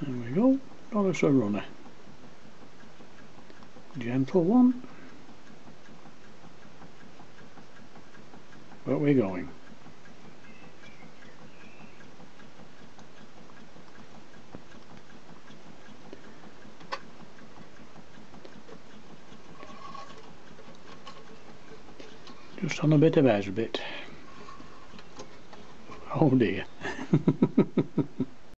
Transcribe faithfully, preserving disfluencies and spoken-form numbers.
There we go, not as a runner. Gentle one, but we're going. Just on a bit of edge bit. Oh dear.